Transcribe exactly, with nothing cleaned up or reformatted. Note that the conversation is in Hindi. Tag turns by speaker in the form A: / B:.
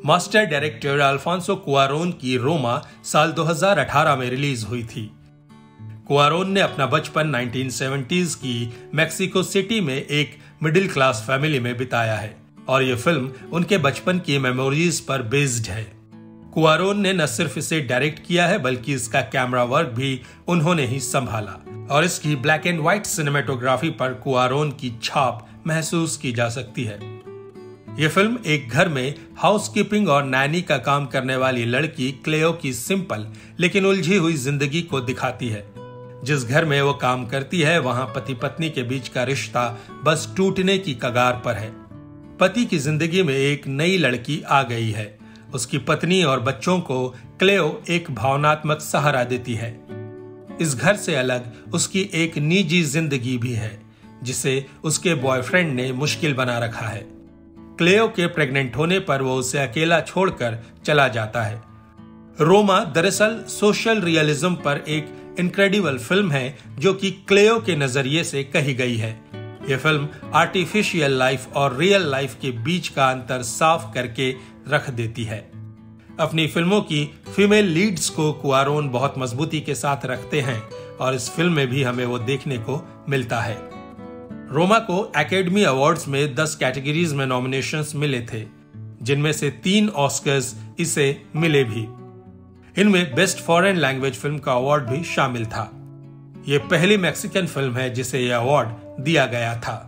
A: मास्टर डायरेक्टर अल्फोंसो कुआरोन की रोमा साल दो हज़ार अठारह में रिलीज हुई थी। कुआरोन ने अपना बचपन नाइनटीन सेवेंटीज़ की मैक्सिको सिटी में एक मिडिल क्लास फैमिली में बिताया है और ये फिल्म उनके बचपन की मेमोरीज पर बेस्ड है। कुआरोन ने न सिर्फ इसे डायरेक्ट किया है बल्कि इसका कैमरा वर्क भी उन्होंने ही संभाला और इसकी ब्लैक एंड व्हाइट सिनेमेटोग्राफी पर कुआरोन की छाप महसूस की जा सकती है। यह फिल्म एक घर में हाउसकीपिंग और नैनी का काम करने वाली लड़की क्लेओ की सिंपल लेकिन उलझी हुई जिंदगी को दिखाती है। जिस घर में वो काम करती है वहां पति पत्नी के बीच का रिश्ता बस टूटने की कगार पर है। पति की जिंदगी में एक नई लड़की आ गई है। उसकी पत्नी और बच्चों को क्लेओ एक भावनात्मक सहारा देती है। इस घर से अलग उसकी एक निजी जिंदगी भी है जिसे उसके बॉयफ्रेंड ने मुश्किल बना रखा है। क्लेओ के प्रेग्नेंट होने पर वो उसे अकेला छोड़कर चला जाता है। रोमा दरअसल सोशल रियलिज्म पर एक इनक्रेडिबल फिल्म है जो कि क्लेओ के नजरिए से कही गई है। यह फिल्म आर्टिफिशियल लाइफ और रियल लाइफ के बीच का अंतर साफ करके रख देती है। अपनी फिल्मों की फीमेल लीड्स को कुआरोन बहुत मजबूती के साथ रखते हैं और इस फिल्म में भी हमें वो देखने को मिलता है। रोमा को एकेडमी अवार्ड्स में दस कैटेगरीज में नॉमिनेशंस मिले थे, जिनमें से तीन ऑस्कर्स इसे मिले भी। इनमें बेस्ट फॉरेन लैंग्वेज फिल्म का अवार्ड भी शामिल था। ये पहली मैक्सिकन फिल्म है जिसे यह अवार्ड दिया गया था।